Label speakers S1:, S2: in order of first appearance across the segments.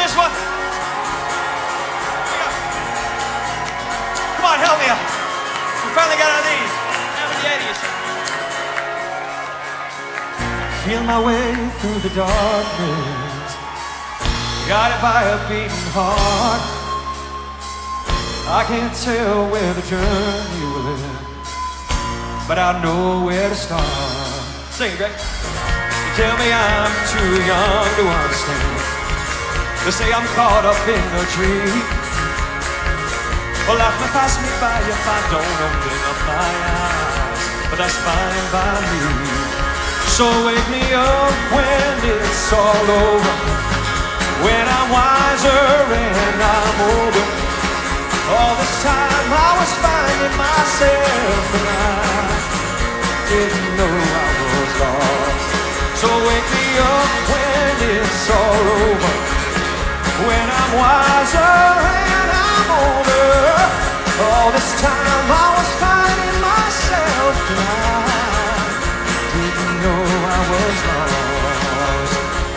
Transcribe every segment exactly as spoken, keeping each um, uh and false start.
S1: this one. Come on, help me out. We finally got on these. Now in the eighties. Feel my way through the darkness, guided by a beating heart. I can't tell where the journey will end, but I know where to start. Sing it, Greg. You tell me I'm too young to understand. They say I'm caught up in a dream. Well, life may pass me by if I don't open up my eyes, but that's fine by me. So wake me up when it's all over, when I'm wiser and I'm older. All this time I was finding myself and I didn't know I was lost. So wake me up when it's all over, when I'm wiser and I'm older. All this time I was finding myself and I didn't know I was lost.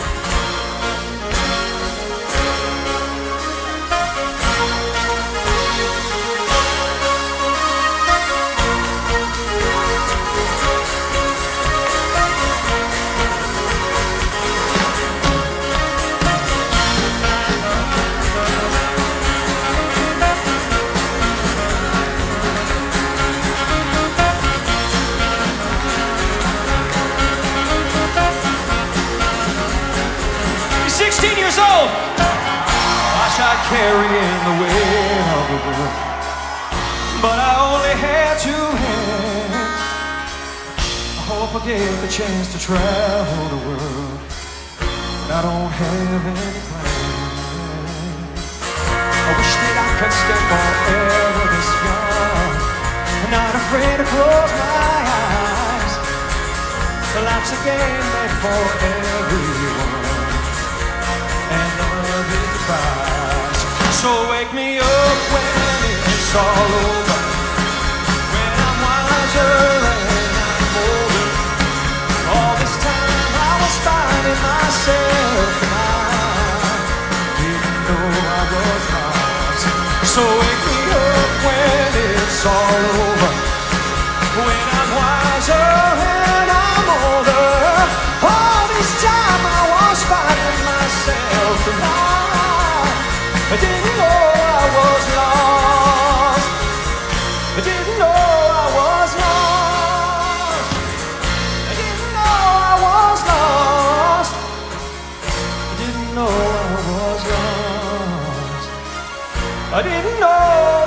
S1: sixteen years old. I tried carrying the weight of the world, but I only had two hands. I hope I get the chance to travel the world, but I don't have any plans. I wish that I could stay forever this young, not afraid to close my eyes. Well, life's a game made for everyone, and love is the prize. So wake me up when it's all over, when I'm wiser and I'm older. All this time I was finding myself and I didn't know I was lost. So wake me up when it's all over, when I'm wiser and I'm older. All this time I was finding myself and I didn't know I was lost. I didn't know I was lost. I didn't know I was lost. I didn't know I was lost. I didn't know